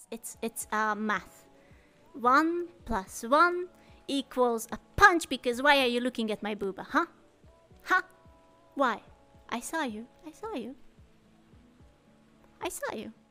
It's math. 1 plus 1 equals a punch, because why are you looking at my booba, huh? Huh? Why? I saw you. I saw you. I saw you.